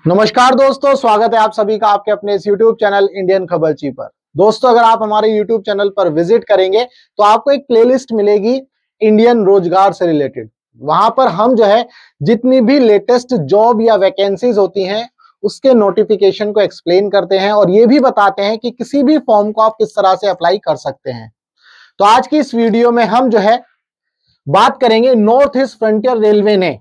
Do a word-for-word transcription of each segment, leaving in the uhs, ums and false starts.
नमस्कार दोस्तों, स्वागत है आप सभी का आपके अपने इस YouTube चैनल इंडियन खबरची पर। दोस्तों, अगर आप हमारे YouTube चैनल पर विजिट करेंगे तो आपको एक प्लेलिस्ट मिलेगी इंडियन रोजगार से रिलेटेड। वहां पर हम जो है जितनी भी लेटेस्ट जॉब या वैकेंसीज होती हैं उसके नोटिफिकेशन को एक्सप्लेन करते हैं और ये भी बताते हैं कि किसी भी फॉर्म को आप किस तरह से अप्लाई कर सकते हैं। तो आज की इस वीडियो में हम जो है बात करेंगे नॉर्थ ईस्ट फ्रंटियर रेलवे ने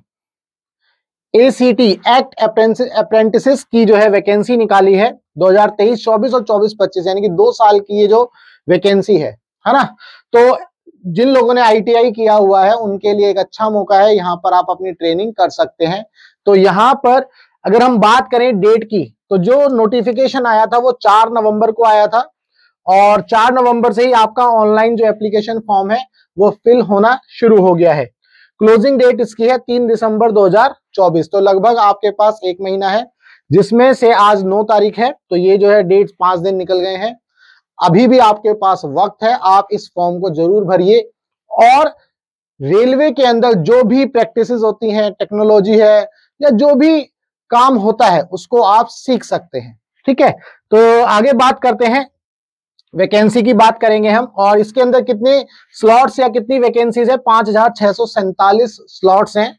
एसीटी एक्ट अप्रेंटिसेस की जो है वैकेंसी निकाली है दो हज़ार तेईस चौबीस और चौबीस पच्चीस, यानी कि दो साल की ये जो वैकेंसी है है ना। तो जिन लोगों ने आईटीआई किया हुआ है उनके लिए एक अच्छा मौका है, यहाँ पर आप अपनी ट्रेनिंग कर सकते हैं। तो यहाँ पर अगर हम बात करें डेट की, तो जो नोटिफिकेशन आया था वो चार नवंबर को आया था और चार नवंबर से ही आपका ऑनलाइन जो एप्लीकेशन फॉर्म है वो फिल होना शुरू हो गया है। क्लोजिंग डेट इसकी है तीन दिसंबर दो हज़ार चौबीस। तो लगभग आपके पास एक महीना है, जिसमें से आज नौ तारीख है, तो ये जो है डेट पांच दिन निकल गए हैं। अभी भी आपके पास वक्त है, आप इस फॉर्म को जरूर भरिए और रेलवे के अंदर जो भी प्रैक्टिसेस होती हैं, टेक्नोलॉजी है या जो भी काम होता है उसको आप सीख सकते हैं। ठीक है, तो आगे बात करते हैं, वैकेंसी की बात करेंगे हम और इसके अंदर कितने स्लॉट्स या कितनी वैकेंसीज है। पांच हजार छह सौ सैंतालीस स्लॉट्स हैं।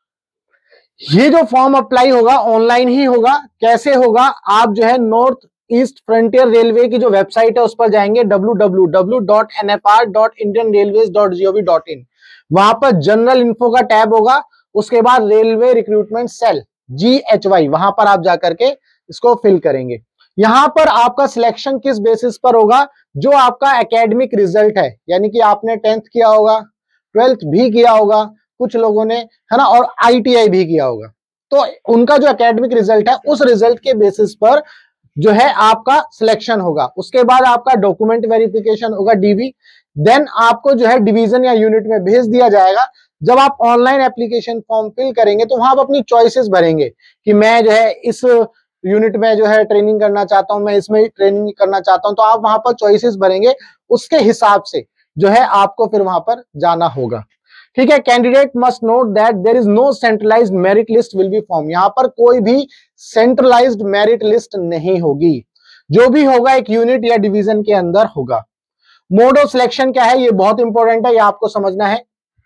ये जो फॉर्म अप्लाई होगा ऑनलाइन ही होगा। कैसे होगा, आप जो है नॉर्थ ईस्ट फ्रंटियर रेलवे की जो वेबसाइट है उस पर जाएंगे W W W dot N F R dot Indian railways dot G O V dot in. वहां पर जनरल इन्फो का टैब होगा, उसके बाद railway recruitment cell G H Y, वहां पर आप जाकर के इसको फिल करेंगे। यहां पर आपका सिलेक्शन किस बेसिस पर होगा, जो आपका एकेडमिक रिजल्ट है, यानी कि आपने टेंथ किया होगा, ट्वेल्थ भी किया होगा कुछ लोगों ने, है ना, और आईटीआई भी किया होगा। तो उनका जो एकेडमिक रिजल्ट है उस रिजल्ट के बेसिस पर जो है आपका सिलेक्शन होगा। उसके बाद आपका डॉक्यूमेंट वेरिफिकेशन होगा डीवी, देन आपको जो है डिवीजन या यूनिट में भेज दिया जाएगा। जब आप ऑनलाइन एप्लीकेशन फॉर्म फिल करेंगे तो वहां आप अपनी चॉइसेस भरेंगे कि मैं जो है इस यूनिट में जो है ट्रेनिंग करना चाहता हूं, मैं इसमें ट्रेनिंग करना चाहता हूं, तो आप वहां पर चॉइसेस भरेंगे, उसके हिसाब से जो है आपको फिर वहां पर जाना होगा। ठीक है, candidate must note that there is no centralised merit list will be form. यहां पर कोई भी सेंट्रलाइज्ड मेरिट लिस्ट नहीं होगी, जो भी होगा एक यूनिट या डिवीजन के अंदर होगा। मोड ऑफ सिलेक्शन क्या है, ये बहुत इंपॉर्टेंट है, ये आपको समझना है।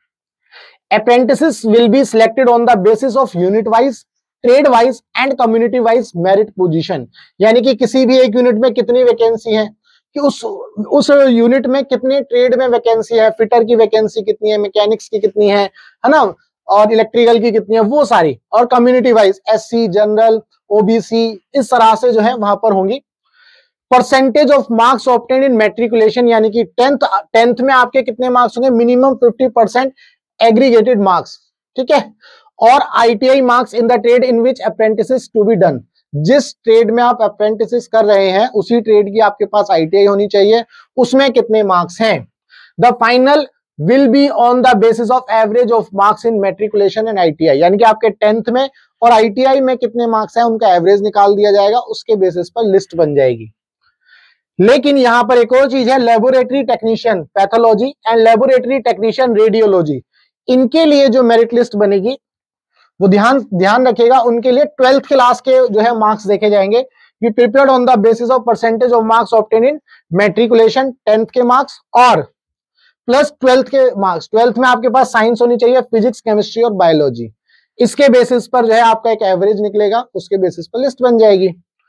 Apprentices will be selected on the basis of unit wise, trade wise and community wise merit position, यानी कि किसी भी एक यूनिट में कितनी वैकेंसी है, कि उस उस यूनिट में कितनी ट्रेड में वैकेंसी है, फिटर की वैकेंसी कितनी है, मैकेनिक्स की कितनी है है ना, और इलेक्ट्रिकल की कितनी है, वो सारी, और community wise SC, general, OBC, इस तरह से जो है वहां पर होंगी। Percentage of marks obtained in matriculation, यानी कि टेंथ टेंथ में आपके कितने मार्क्स होंगे, minimum fifty percent aggregated marks. ठीक है, और ITI marks in the trade in which apprentices to be done. जिस ट्रेड में आप अप्रेंटिसेस कर रहे हैं उसी ट्रेड की आपके पास आईटीआई होनी चाहिए, उसमें कितने मार्क्स हैं। The final will be on the basis of average of marks in matriculation and ITI, यानी कि आपके टेंथ में और आईटीआई में कितने मार्क्स हैं उनका एवरेज निकाल दिया जाएगा, उसके बेसिस पर लिस्ट बन जाएगी। लेकिन यहां पर एक और चीज है, laboratory technician pathology and laboratory technician radiology, इनके लिए जो मेरिट लिस्ट बनेगी वो ध्यान ध्यान रखिएगा, उनके लिए ट्वेल्थ क्लास के जो है मार्क्स देखे जाएंगे। We prepared on the basis of percentage of marks obtain in matriculation, tenth के मार्क्स और प्लस ट्वेल्थ के मार्क्स। ट्वेल्थ में आपके पास साइंस होनी चाहिए, फिजिक्स, केमिस्ट्री और बायोलॉजी। इसके बेसिस पर जो है आपका एक एवरेज निकलेगा, उसके बेसिस पर लिस्ट बन जाएगी।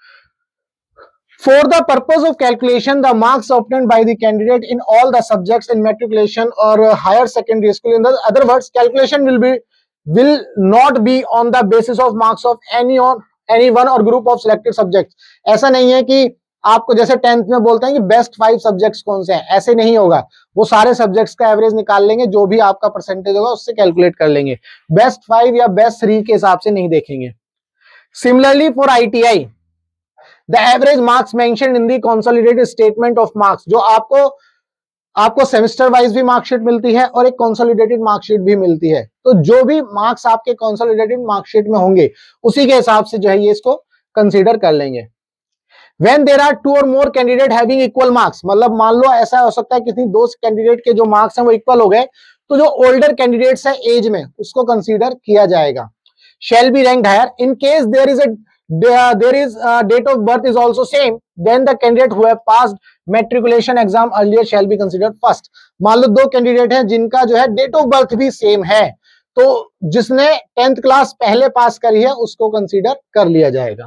For the purpose of calculation, the marks obtained by the candidate in all the subjects in matriculation or higher secondary school, in other words, calculation will be will not be on the basis of marks of any or any one or group of selected subjects. ऐसा नहीं है कि आपको जैसे tenth में बोलते हैं कि बेस्ट फाइव सब्जेक्ट्स कौन से हैं, ऐसे नहीं होगा। वो सारे सब्जेक्ट्स का एवरेज निकाल लेंगे, जो भी आपका परसेंटेज होगा उससे कैलकुलेट कर लेंगे, बेस्ट फाइव या बेस्ट थ्री के हिसाब से नहीं देखेंगे। Similarly for ITI, the average marks mentioned in the consolidated statement of marks, जो आपको आपको सेमेस्टर वाइज भी मार्कशीट मिलती है और एक कंसोलिडेटेड मार्कशीट भी मिलती है। तो जो भी मार्क्स आपके कंसोलिडेटेड मार्कशीट में होंगे उसी के हिसाब से जो है ये इसको कंसीडर कर लेंगे। When there are two or more candidate having equal marks, मतलब मान लो ऐसा हो सकता है किसी दो कैंडिडेट के जो मार्क्स हैं वो इक्वल हो गए, तो जो ओल्डर कैंडिडेट्स है एज में उसको कंसीडर किया जाएगा। Shall be ranked higher in case there is a there is uh, date of birth is also same, then the candidate who have passed matriculation exam earlier shall be considered first. मान लो दो candidate हैं जिनका जो है date of birth भी same है, तो जिसने टेंथ क्लास पहले पास करी है उसको कंसीडर कर लिया जाएगा।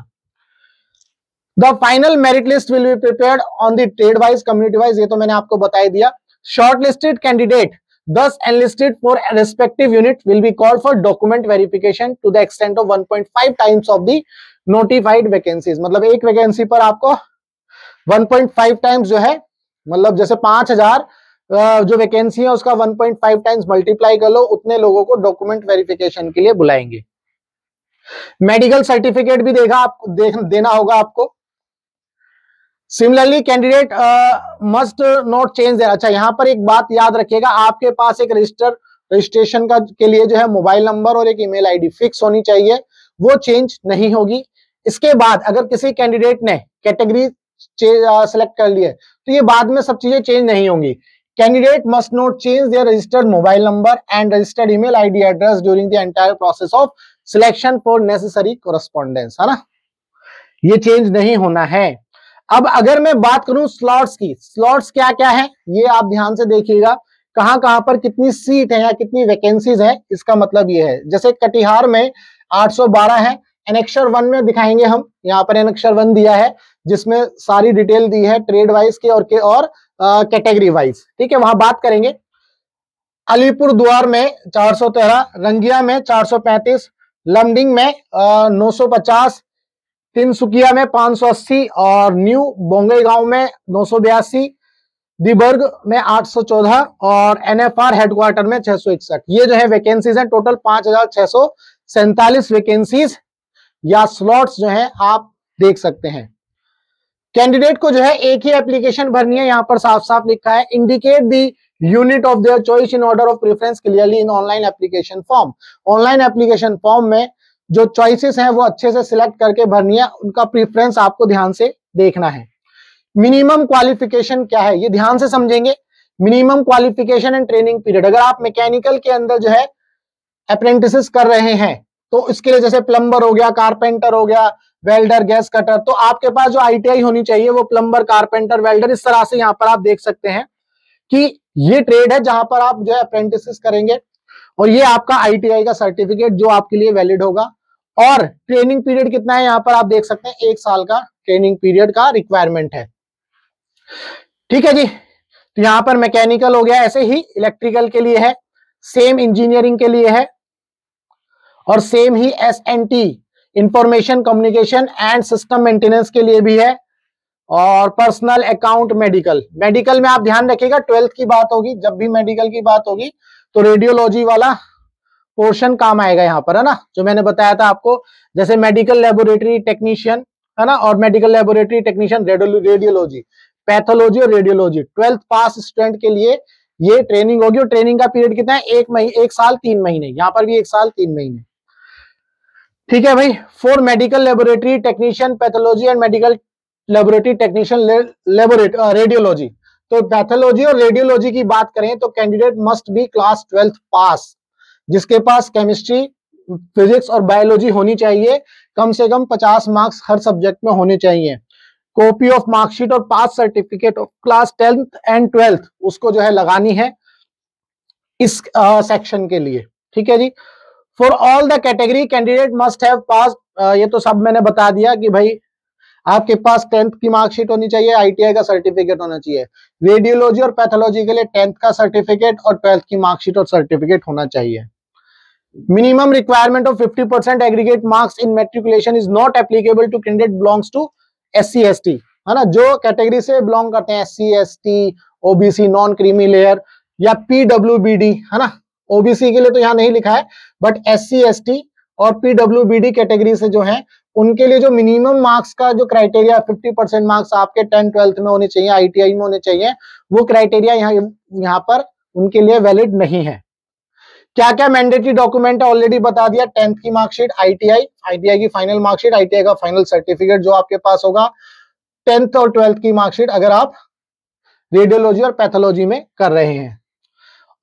The final merit list will be prepared on the trade wise, community wise, ये तो मैंने आपको बता ही दिया। Shortlisted candidate thus enlisted for a respective unit will be called for document verification to the extent of one point five times of the notified vacancies। मतलब एक vacancy पर आपको one point five टाइम्स जो है, मतलब जैसे पांच हजार जो वैकेंसी है उसका one point five times multiply कर लो, उतने लोगों को डॉक्यूमेंट वेरिफिकेशन के लिए बुलाएंगे। मेडिकल सर्टिफिकेट भी देगा आप देख, देना होगा आपको। Similarly candidate must not change their. अच्छा, यहां पर एक बात याद रखिएगा, आपके पास एक रजिस्टर रजिस्ट्रेशन का के लिए जो है मोबाइल नंबर और एक ईमेल आईडी फिक्स होनी चाहिए, वो चेंज नहीं होगी। इसके बाद अगर किसी कैंडिडेट ने कैटेगरी सेलेक्ट कर ली है तो ये बाद में सब चीजें चेंज नहीं होंगी। Candidate must not change their registered mobile number and registered email ID address during the entire process of selection for necessary correspondence, है ना, ये चेंज नहीं होना है। अब अगर मैं बात करूं स्लॉट्स की, स्लॉट्स क्या क्या है ये आप ध्यान से देखिएगा, कहां कहां पर कितनी सीट है या कितनी वैकेंसीज है, इसका मतलब ये है। जैसे कटिहार में आठ सौ बारह है, एनेक्सर वन में दिखाएंगे हम, यहाँ पर एनेक्सर वन दिया है जिसमें सारी डिटेल दी है ट्रेड वाइज के और के और कैटेगरी वाइज, ठीक है, वहां बात करेंगे। अलीपुर द्वार में चार सौ तेरह, रंगिया में चार सौ पैंतीस, लमडिंग में नौ सौ पचास, तिनसुकिया में पांच सौ अस्सी और न्यू बोंगईगांव में नौ सौ बयासी, दिबर्ग में आठ सौ चौदह और एनएफआर हेडक्वार्टर में छह सौ इकसठ। ये जो है वैकेंसीज हैं, टोटल पांच हजार छह सौ सैंतालीस वैकेंसीज या स्लॉट्स जो है आप देख सकते हैं। कैंडिडेट को जो है एक ही एप्लीकेशन भरनी है, यहां पर साफ साफ लिखा है indicate the unit of their choice in order of preference clearly in online application form. Online application form में जो चॉइसेस हैं वो अच्छे से सिलेक्ट करके भरनी है, उनका प्रेफरेंस आपको ध्यान से देखना है। मिनिमम क्वालिफिकेशन क्या है ये ध्यान से समझेंगे। Minimum qualification and training period, अगर आप मैकेनिकल के अंदर जो है अप्रेंटिसेस कर रहे हैं तो इसके लिए जैसे प्लम्बर हो गया, कारपेंटर हो गया, वेल्डर, गैस कटर, तो आपके पास जो आईटीआई होनी चाहिए वो प्लम्बर, कारपेंटर, वेल्डर, इस तरह से यहाँ पर आप देख सकते हैं कि ये ट्रेड है जहां पर आप जो है अप्रेंटिसेस करेंगे और ये आपका आईटीआई का सर्टिफिकेट जो आपके लिए वैलिड होगा। और ट्रेनिंग पीरियड कितना है यहाँ पर आप देख सकते हैं, एक साल का ट्रेनिंग पीरियड का रिक्वायरमेंट है, ठीक है जी। तो यहाँ पर मैकेनिकल हो गया, ऐसे ही इलेक्ट्रिकल के लिए है, सेम इंजीनियरिंग के लिए है और सेम ही S N T information communication and system maintenance के लिए भी है और पर्सनल अकाउंट मेडिकल। मेडिकल में आप ध्यान रखिएगा ट्वेल्थ की बात होगी, जब भी मेडिकल की बात होगी तो रेडियोलॉजी वाला पोर्शन काम आएगा यहाँ पर, है ना, जो मैंने बताया था आपको, जैसे मेडिकल लेबोरेटरी टेक्नीशियन, है ना, और medical laboratory technician, radiology, pathology और रेडियोलॉजी। ट्वेल्थ पास स्टूडेंट के लिए ये ट्रेनिंग होगी और ट्रेनिंग का पीरियड कितना है, एक महीने एक साल तीन महीने, यहाँ पर भी एक साल तीन महीने, ठीक है भाई। For medical laboratory technician, pathology and medical laboratory technician, radiology radiology तो पैथोलॉजी और रेडियोलॉजी की बात करें तो candidate must be class twelfth pass, जिसके पास केमिस्ट्री, फिजिक्स और बायोलॉजी होनी चाहिए, कम से कम पचास मार्क्स हर सब्जेक्ट में होने चाहिए। कॉपी ऑफ मार्कशीट और pass certificate of class tenth and twelfth उसको जो है लगानी है इस सेक्शन uh, के लिए, ठीक है जी। For all the category candidate must have pass, ये तो सब मैंने बता दिया कि भाई आपके पास टेंथ की मार्कशीट होनी चाहिए, आईटीआई का सर्टिफिकेट होना चाहिए। रेडियोलॉजी और पैथोलॉजी के लिए टेंथ का सर्टिफिकेट और ट्वेल्थ की मार्कशीट और सर्टिफिकेट होना चाहिए। Minimum requirement of fifty percent aggregate marks in matriculation is not applicable to candidate belongs to SC ST, है ना, जो कैटेगरी से बिलोंग करते हैं, SC ST, OBC, non creamy layer या पीडब्ल्यूबीडी, है ना। ओबीसी के लिए तो यहाँ नहीं लिखा है, बट एससी एसटी और पीडब्ल्यूबीडी कैटेगरी से जो है उनके लिए जो मिनिमम मार्क्स का जो क्राइटेरिया फिफ्टी परसेंट मार्क्स आपके टेंथ ट्वेल्थ में होने चाहिए, आईटीआई में होने चाहिए, वो क्राइटेरिया यहाँ यहाँ पर उनके लिए वैलिड नहीं है। क्या क्या मैंडेटरी डॉक्यूमेंट है ऑलरेडी बता दिया, टेंथ की मार्कशीट, आईटीआई, आईटीआई की फाइनल मार्कशीट, आईटीआई का फाइनल सर्टिफिकेट जो आपके पास होगा, टेंथ और ट्वेल्थ की मार्कशीट अगर आप रेडियोलॉजी और पैथोलॉजी में कर रहे हैं।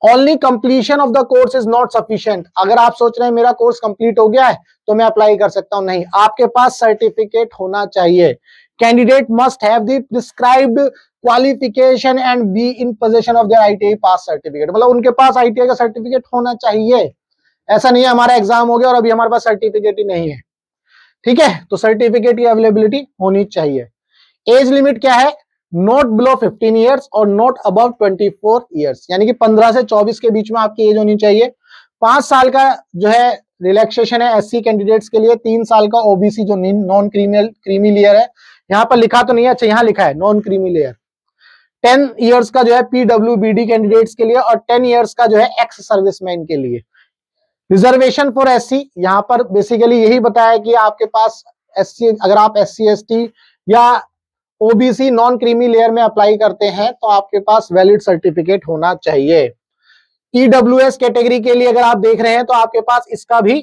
Only completion of the course is not sufficient. अगर आप सोच रहे हैं मेरा कोर्स कंप्लीट हो गया है तो मैं अप्लाई कर सकता हूं, नहीं, आपके पास सर्टिफिकेट होना चाहिए। Candidate must have the prescribed qualification and be in position of their ITI pass certificate, मतलब उनके पास आईटीआई का सर्टिफिकेट होना चाहिए। ऐसा नहीं है हमारा एग्जाम हो गया और अभी हमारे पास सर्टिफिकेट ही नहीं है, ठीक है, तो सर्टिफिकेट की अवेलेबिलिटी होनी चाहिए। एज लिमिट क्या है, नॉट बिलो फिफ्टीन ईयर्स और not above twenty four years, यानी कि पंद्रह से चौबीस के बीच में आपकी एज होनी चाहिए। पांच साल का जो है रिलैक्सेशन है एससी कैंडिडेट्स के लिए, तीन साल का ओबीसी जो नॉन क्रीमियल क्रीमी लेयर है, यहां पर लिखा तो नहीं है, अच्छा यहां लिखा है non creamy layer. Ten years का जो है पीडब्ल्यूबीडी कैंडिडेट्स के लिए और टेन ईयर्स का जो है एक्स सर्विसमैन के लिए। रिजर्वेशन फॉर एससी, यहां पर बेसिकली यही बताया कि आपके पास एससी, अगर आप एससी एसटी या ओबीसी नॉन क्रीमी लेयर में अप्लाई करते हैं तो आपके पास वैलिड सर्टिफिकेट होना चाहिए। ईडब्ल्यूएस कैटेगरी के लिए अगर आप देख रहे हैं तो आपके पास इसका भी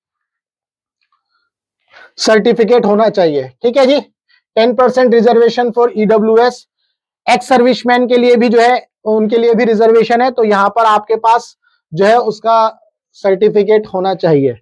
सर्टिफिकेट होना चाहिए, ठीक है जी। Ten percent reservation for EWS, ex serviceman के लिए भी जो है उनके लिए भी रिजर्वेशन है, तो यहां पर आपके पास जो है उसका सर्टिफिकेट होना चाहिए।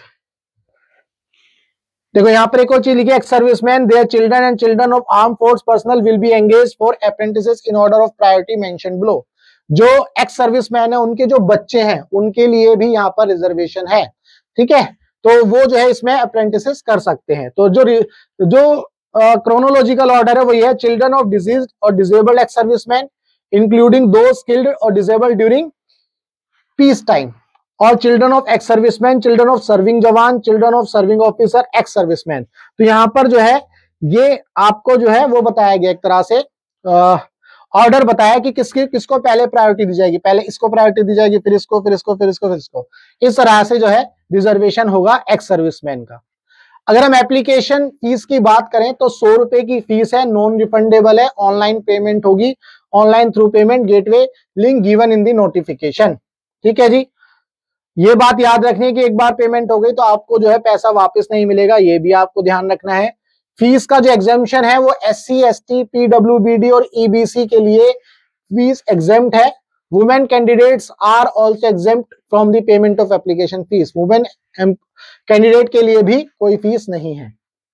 देखो यहाँ पर एक और चीज लिखी है, ex serviceman their children and children of arm force personnel will be engage for apprentices in order of priority mention below. जो एक्स सर्विसमैन है उनके जो बच्चे हैं उनके लिए भी यहाँ पर रिजर्वेशन है, ठीक है, तो वो जो है इसमें अप्रेंटिसेस कर सकते हैं। तो जो जो क्रोनोलॉजिकल ऑर्डर है वो ये है, चिल्ड्रन ऑफ डिजीज्ड और डिसेबल्ड एक्स सर्विसमैन इंक्लूडिंग दो स्किल्ड और डिसेबल्ड ड्यूरिंग पीस टाइम, और children of ex serviceman, children of serving jawan, children of serving officer, ex serviceman. तो यहां पर जो है ये आपको जो है वो बताया गया, एक तरह से ऑर्डर बताया कि किसकी किसको पहले प्रायोरिटी दी जाएगी, पहले इसको प्रायोरिटी दी जाएगी, फिर इसको, फिर इसको, फिर इसको, फिर इसको, इस तरह से जो है रिजर्वेशन होगा एक्स सर्विसमैन का। अगर हम एप्लीकेशन फीस की बात करें तो सौ रुपए की फीस है, नॉन रिफंडेबल है, ऑनलाइन पेमेंट होगी, online through payment gateway link given in the notification, ठीक है जी। ये बात याद रखनी है कि एक बार पेमेंट हो गई तो आपको जो है पैसा वापस नहीं मिलेगा, ये भी आपको ध्यान रखना है। फीस का जो एग्जेम्पशन है वो एससी, एसटी, पीडब्ल्यूबीडी और ईबीसी के लिए फीस एग्जेम्प्ट है। Women candidates are also exempt from the payment of application fees, women candidate के लिए भी कोई फीस नहीं है।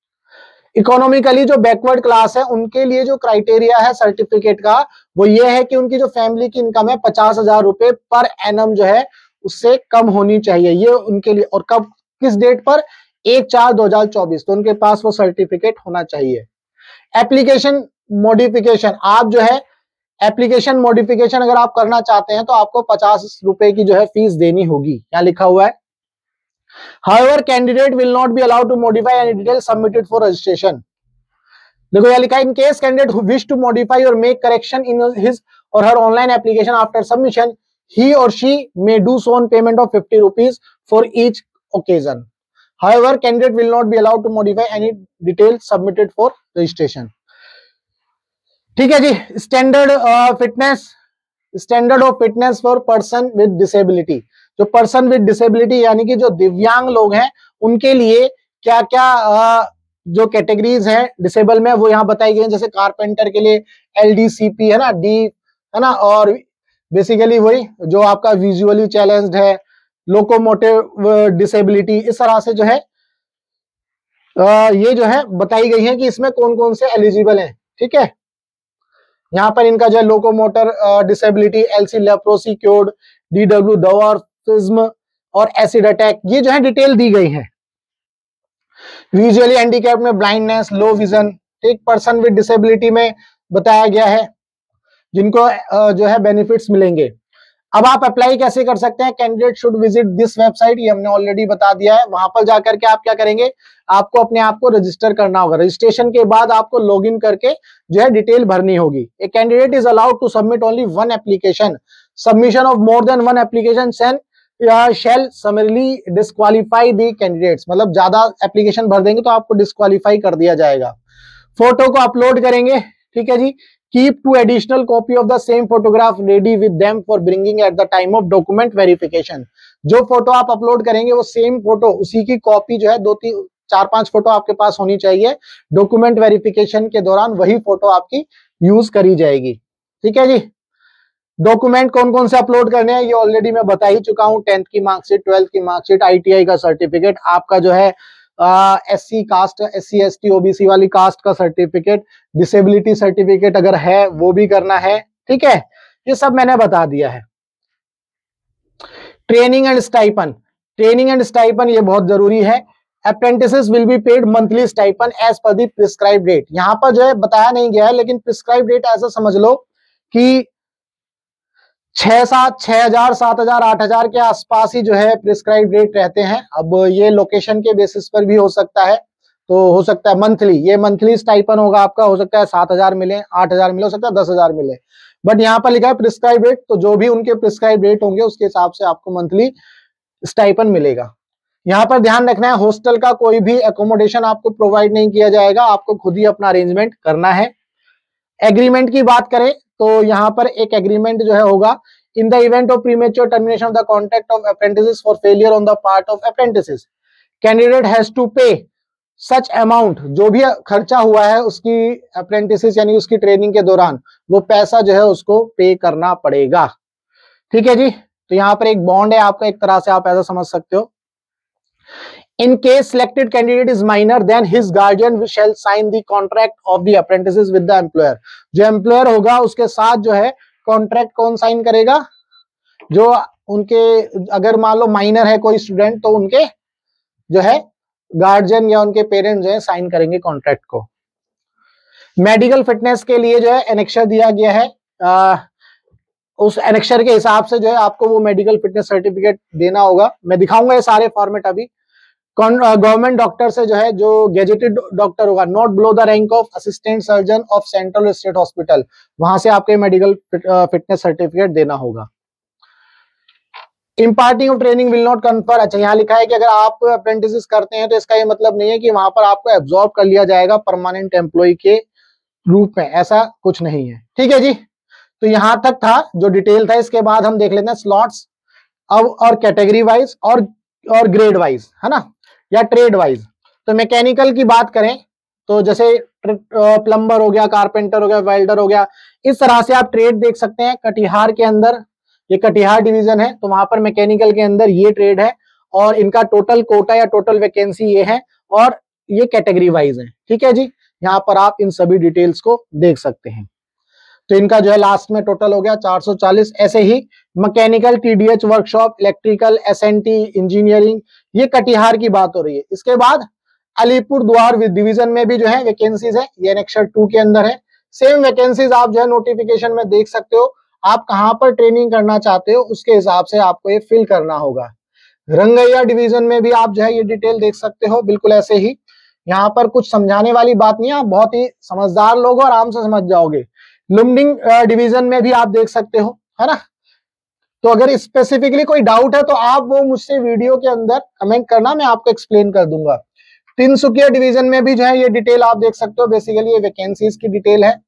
इकोनॉमिकली जो बैकवर्ड क्लास है उनके लिए जो क्राइटेरिया है सर्टिफिकेट का वो ये है कि उनकी जो फैमिली की इनकम है पचास हजार रुपए पर एनम जो है उससे कम होनी चाहिए, ये उनके लिए, और कब किस डेट पर, एक चार दो हजार चौबीस, तो उनके पास वो सर्टिफिकेट होना चाहिए। एप्लीकेशन मॉडिफिकेशन, आप जो है एप्लीकेशन मॉडिफिकेशन अगर आप करना चाहते हैं तो आपको पचास रुपए की जो है फीस देनी होगी, क्या लिखा हुआ है। However, candidate will not be allowed to modify any details submitted for registration. देखो यह लिखा है, in case candidate who wish to modify or make correction in his or her online application after submission, he or she may do so on payment of fifty rupees for each occasion. However, candidate will not be allowed to modify any details submitted for registration. ठीक है जी। Standard fitness, standard of fitness for person with disability, जो person with disability यानी कि जो दिव्यांग लोग हैं उनके लिए क्या क्या जो कैटेगरीज हैं डिसेबल में वो यहाँ बताई गई, जैसे कारपेंटर के लिए एलडीसीपी है ना, डी है ना, और बेसिकली वही जो आपका विजुअली चैलेंज्ड है, लोकोमोटिव डिसेबिलिटी, इस तरह से जो है आ, ये जो है बताई गई है कि इसमें कौन कौन से एलिजिबल हैं, ठीक है। यहाँ पर इनका जो है locomotor disability, LC leprosy cured, DW dwarfism और एसिड अटैक, ये जो है डिटेल दी गई है। विजुअली हैंडीकैप में ब्लाइंडनेस, लो विजन, एक पर्सन विद डिसेबिलिटी में बताया गया है जिनको जो है बेनिफिट्स मिलेंगे। अब आप अप्लाई कैसे कर सकते हैं, candidate should visit this website, ये हमने ऑलरेडी बता दिया है। वहां पर जाकर के आप क्या करेंगे, आपको अपने आप को रजिस्टर करना होगा। रजिस्ट्रेशन के बाद आपको लॉगिन करके जो है डिटेल भरनी होगी। A candidate is allowed to submit only one application, submission of more than one application सेन shall summarily disqualify the candidates, मतलब ज्यादा एप्लीकेशन भर देंगे तो आपको डिस्क्वालीफाई कर दिया जाएगा। फोटो को अपलोड करेंगे, ठीक है जी। Keep two additional copy of the same photograph ready with them for bringing at the time of document verification, जो फोटो आप अपलोड करेंगे वो सेम फोटो, उसी की कॉपी जो है दो तीन चार पांच फोटो आपके पास होनी चाहिए। डॉक्यूमेंट वेरिफिकेशन के दौरान वही फोटो आपकी यूज करी जाएगी, ठीक है जी। डॉक्यूमेंट कौन कौन से अपलोड करने हैं ये ऑलरेडी मैं बता ही चुका हूं, टेंथ की मार्कशीट, ट्वेल्थ की मार्कशीट, आईटीआई का सर्टिफिकेट, आपका जो है S C caste, S C S T OBC वाली कास्ट का सर्टिफिकेट, डिसेबिलिटी सर्टिफिकेट अगर है वो भी करना है, ठीक है, ये सब मैंने बता दिया है। Training and stipend, training and stipend ये बहुत जरूरी है। Apprentices will be paid monthly stipend as per the prescribe date. यहां पर जो है बताया नहीं गया है, लेकिन प्रिस्क्राइब डेट ऐसा समझ लो कि छह सात छह हजार सात हजार आठ हजार के आसपास ही जो है प्रिस्क्राइब डेट रहते हैं। अब ये लोकेशन के बेसिस पर भी हो सकता है, तो हो सकता है मंथली, ये मंथली स्टाइपन होगा आपका, हो सकता है सात हजार मिले, आठ हजार मिले, हो सकता है दस हजार मिले, बट यहाँ पर लिखा है प्रिस्क्राइब डेट, तो जो भी उनके प्रिस्क्राइब डेट होंगे उसके हिसाब से आपको मंथली स्टाइपन मिलेगा। यहाँ पर ध्यान रखना है, हॉस्टल का कोई भी एकोमोडेशन आपको प्रोवाइड नहीं किया जाएगा, आपको खुद ही अपना अरेंजमेंट करना है। एग्रीमेंट की बात करें तो यहाँ पर एक एग्रीमेंट जो है होगा, in the event of premature termination of the contract of apprentices for failure on the part of apprentices, candidate has to pay such amount, जो भी खर्चा हुआ है उसकी अप्रेंटिसेस यानी उसकी ट्रेनिंग के दौरान, वो पैसा जो है उसको पे करना पड़ेगा, ठीक है जी। तो यहाँ पर एक बॉन्ड है आपका, एक तरह से आप ऐसा समझ सकते हो। In case selected candidate is minor, then his guardian shall sign the contract of the apprentices with the employer. जो एम्प्लॉयर होगा उसके साथ जो है कॉन्ट्रैक्ट कौन साइन करेगा, जो उनके, अगर मान लो माइनर है कोई स्टूडेंट तो उनके जो है गार्जियन या उनके पेरेंट्स जो है साइन करेंगे कॉन्ट्रैक्ट को। मेडिकल फिटनेस के लिए जो है एनेक्शर दिया गया है, आ, उस एनेक्शर के हिसाब से जो है आपको वो मेडिकल फिटनेस सर्टिफिकेट देना होगा। मैं दिखाऊंगा ये सारे फॉर्मेट अभी। गवर्नमेंट डॉक्टर से जो है, जो गेजेटेड डॉक्टर होगा, not below the rank of assistant surgeon of central state hospital, वहां से आपके मेडिकल फिटनेस सर्टिफिकेट देना होगा। Imparting of training will not confer, अच्छा यहाँ लिखा है कि अगर आप अप्रेंटिस करते हैं तो इसका ये मतलब नहीं है कि वहां पर आपको एब्जॉर्ब कर लिया जाएगा परमानेंट एम्प्लॉय के रूप में, ऐसा कुछ नहीं है, ठीक है जी। तो यहां तक था जो डिटेल था। इसके बाद हम देख लेते हैं स्लॉट्स अब, और कैटेगरी वाइज और और ग्रेड वाइज, है ना, या ट्रेड वाइज। तो मैकेनिकल की बात करें तो जैसे प्लम्बर हो गया, कारपेंटर हो गया, वेल्डर हो गया, इस तरह से आप ट्रेड देख सकते हैं। कटिहार के अंदर, ये कटिहार डिवीजन है, तो वहां पर मैकेनिकल के अंदर ये ट्रेड है, और इनका टोटल कोटा या टोटल वैकेंसी ये है, और ये कैटेगरी वाइज है, ठीक है जी। यहाँ पर आप इन सभी डिटेल्स को देख सकते हैं। तो इनका जो है लास्ट में टोटल हो गया चार सौ चालीस। ऐसे ही mechanical, TDH workshop, electrical, SNT, engineering, ये कटिहार की बात हो रही है। इसके बाद अलीपुर द्वार डिवीजन में भी जो है वैकेंसीज है, ये एनेक्शर टू के अंदर है। सेम वैकेंसीज आप जो है नोटिफिकेशन में देख सकते हो, आप कहां पर ट्रेनिंग करना चाहते हो उसके हिसाब से आपको ये फिल करना होगा। रंगैया डिवीजन में भी आप जो है ये डिटेल देख सकते हो, बिल्कुल ऐसे ही। यहाँ पर कुछ समझाने वाली बात नहीं है, आप बहुत ही समझदार लोग हो, आराम से समझ जाओगे। लुमडिंग डिवीजन में भी आप देख सकते हो, है ना। तो अगर स्पेसिफिकली कोई डाउट है तो आप वो मुझसे वीडियो के अंदर कमेंट करना, मैं आपको एक्सप्लेन कर दूंगा। तिनसुकिया डिवीजन में भी जो है ये डिटेल आप देख सकते हो, बेसिकली ये वैकेंसीज की डिटेल है।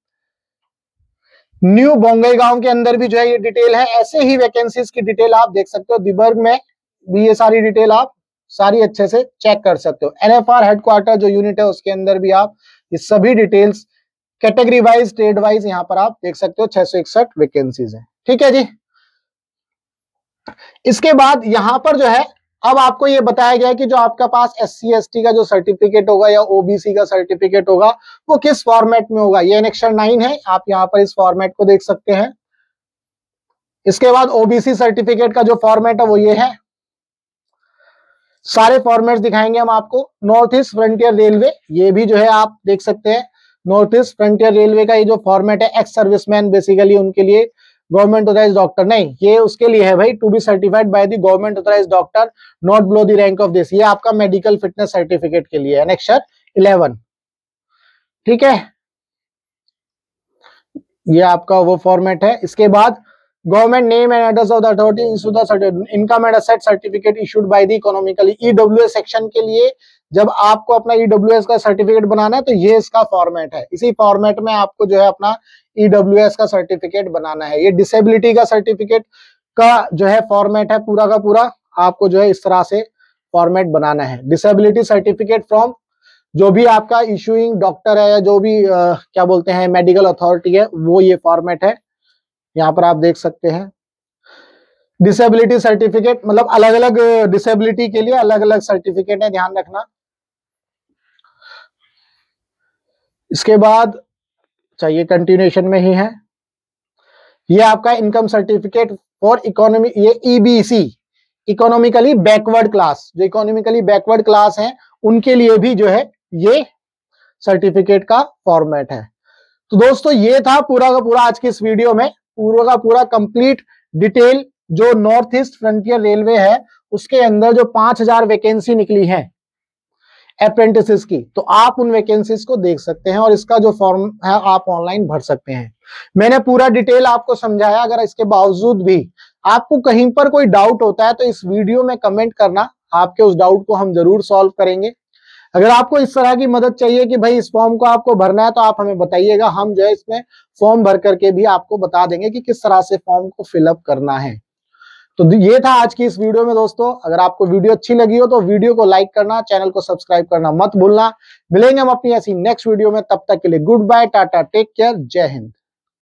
न्यू बोंगईगांव के अंदर भी जो है ये डिटेल है, ऐसे ही वैकेंसीज की डिटेल आप देख सकते हो। दिबर्ग में भी ये सारी डिटेल आप सारी अच्छे से चेक कर सकते हो। एनएफआर हेडक्वार्टर जो यूनिट है उसके अंदर भी आप ये सभी details category wise, trade wise यहाँ पर आप देख सकते हो। छह सौ इकसठ वैकेंसीज है, ठीक है जी। इसके बाद यहाँ पर जो है अब आपको ये बताया गया है कि जो आपका पास एस सी एस टी का जो सर्टिफिकेट होगा या ओबीसी का सर्टिफिकेट होगा वो किस फॉर्मेट में होगा। ये एनेक्शर नाइन है, आप यहाँ पर इस फॉर्मेट को देख सकते हैं। इसके बाद ओबीसी सर्टिफिकेट का जो फॉर्मेट है वो ये है। सारे फॉर्मेट्स दिखाएंगे हम आपको। नॉर्थ ईस्ट फ्रंटियर रेलवे, ये भी जो है आप देख सकते हैं। नॉर्थ ईस्ट फ्रंटियर रेलवे का ये जो फॉर्मेट है, एक्स सर्विसमैन बेसिकली उनके लिए, गवर्नमेंट ऑथराइज डॉक्टर नहीं, ये उसके लिए है भाई, to be certified by the government authorise doctor not below the rank of this. ये आपका मेडिकल फिटनेस सर्टिफिकेट के लिए एनेक्शर इलेवन, ठीक है। ये आपका वो फॉर्मेट है। इसके बाद government name and address of the authority issue the income and asset certificate issued by the economically. EWS section के लिए जब आपको अपना ईडब्ल्यूएस का सर्टिफिकेट बनाना है तो ये इसका फॉर्मेट है। इसी फॉर्मेट में आपको जो है अपना ईडब्ल्यूएस का सर्टिफिकेट बनाना है। ये डिसेबिलिटी का सर्टिफिकेट का जो है फॉर्मेट है, पूरा का पूरा आपको जो है इस तरह से फॉर्मेट बनाना है। डिसेबिलिटी सर्टिफिकेट फ्रॉम जो भी आपका इशूइंग डॉक्टर है या जो भी आ, क्या बोलते हैं मेडिकल अथॉरिटी है, वो ये फॉर्मेट है। यहाँ पर आप देख सकते हैं डिसेबिलिटी सर्टिफिकेट, मतलब अलग अलग डिसेबिलिटी के लिए अलग अलग सर्टिफिकेट है, ध्यान रखना। इसके बाद चाहिए कंटिन्यूएशन में ही है, ये आपका इनकम सर्टिफिकेट फॉर इकोनॉमी, ये ईबीसी इकोनॉमिकली बैकवर्ड क्लास, जो इकोनॉमिकली बैकवर्ड क्लास है उनके लिए भी जो है ये सर्टिफिकेट का फॉर्मेट है। तो दोस्तों ये था पूरा का पूरा आज की इस वीडियो में, पूरा का पूरा कंप्लीट डिटेल जो नॉर्थ ईस्ट फ्रंटियर रेलवे है उसके अंदर जो पांच हजार वैकेंसी निकली है अप्रेंटिसेस की, तो आप उन वैकेंसीज को देख सकते हैं और इसका जो फॉर्म है आप ऑनलाइन भर सकते हैं। मैंने पूरा डिटेल आपको समझाया, अगर इसके बावजूद भी आपको कहीं पर कोई डाउट होता है तो इस वीडियो में कमेंट करना, आपके उस डाउट को हम जरूर सॉल्व करेंगे। अगर आपको इस तरह की मदद चाहिए कि भाई इस फॉर्म को आपको भरना है तो आप हमें बताइएगा, हम जो है इसमें फॉर्म भर करके भी आपको बता देंगे कि किस तरह से फॉर्म को फिलअप करना है। तो ये था आज की इस वीडियो में दोस्तों। अगर आपको वीडियो अच्छी लगी हो तो वीडियो को लाइक करना, चैनल को सब्सक्राइब करना मत भूलना। मिलेंगे हम अपनी ऐसी नेक्स्ट वीडियो में, तब तक के लिए गुड बाय, टाटा, टेक केयर, जय हिंद।